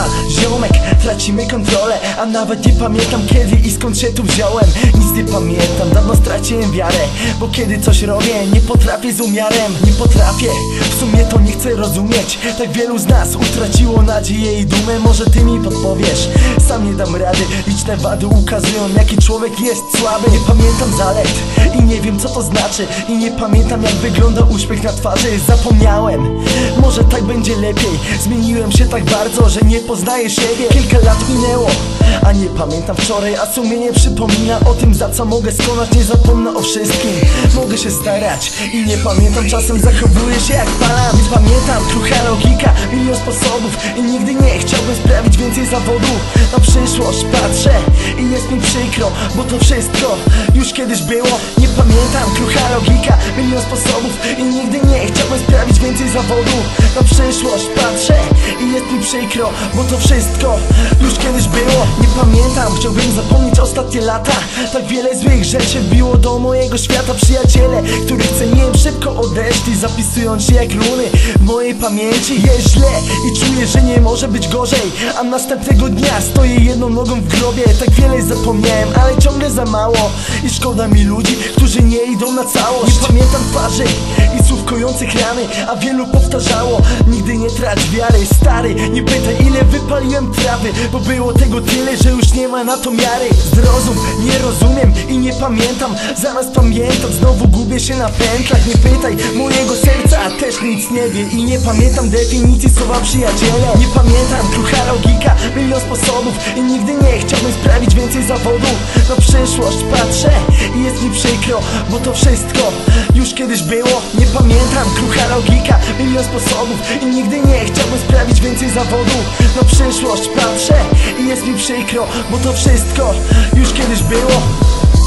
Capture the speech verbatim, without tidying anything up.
siema, ziomek, tracimy kontrolę. A nawet nie pamiętam kiedy i skąd się tu wziąłem. Nic nie pamiętam, dawno straciłem wiarę. Bo kiedy coś robię, nie potrafię z umiarem. Nie potrafię, w sumie to nie chcę rozumieć. Tak wielu z nas utraciło nadzieję i dumę. Może ty mi podpowiesz, sam nie dam rady. Liczne wady ukazują jaki człowiek jest słaby. Nie pamiętam zalet i nie wiem co to znaczy. I nie pamiętam jak wygląda uśmiech na twarzy. Zapomniałem, może tak będzie lepiej. Zmieniłem się tak bardzo, że nie poznaję siebie. Kilka lat minęło, a nie pamiętam wczoraj. A sumienie przypomina o tym, za co mogę skonać. Nie zapomnę o wszystkim, mogę się starać. I nie pamiętam, czasem zachowuję się jak palam. Nie pamiętam, krucha logika, milion sposobów. I nigdy nie chciałbym sprawić więcej zawodu. Na przyszłość patrzę i jest mi przykro, bo to wszystko już kiedyś było. Nie pamiętam, krucha logika, milion sposobów. I nigdy nie chciałbym sprawić więcej zawodu. Na przyszłość patrzę i jest mi przykro, bo to wszystko już kiedyś było. Nie pamiętam, chciałbym zapomnieć ostatnie lata. Tak wiele złych rzeczy wbiło do mojego świata. Przyjaciele, których ceniłem, szybko odeszli, zapisując się jak runy w mojej pamięci. Jest źle i czuję, że nie może być gorzej. A następnego dnia stoję jedną nogą w grobie. Tak wiele zapomniałem, ale ciągle za mało. I szkoda mi ludzi, którzy nie idą na całość. Nie pamiętam twarzy i słów kojących rany, a wielu powtarzało: nigdy nie trać wiary. Stary, nie pytaj ile wypaliłem trawy, bo było tego tyle, że już nie ma na to miary. Zrozum, nie rozumiem i nie pamiętam. Zamiast pamiętać znowu gubię się na pętlach. Nie pytaj mojego serca, a też nic nie wie. I nie pamiętam definicji słowa przyjaciele. Nie pamiętam, krucha logika, milion sposobów. I nigdy nie chciałbym sprawić więcej zawodu. Na przyszłość patrzę i jest mi przykro, bo to wszystko już kiedyś było. Nie pamiętam, krucha logika, milion sposobów. I nigdy nie chciałbym sprawić więcej zawodu. Na przyszłość patrzę i jest mi przykro, bo to wszystko już kiedyś było.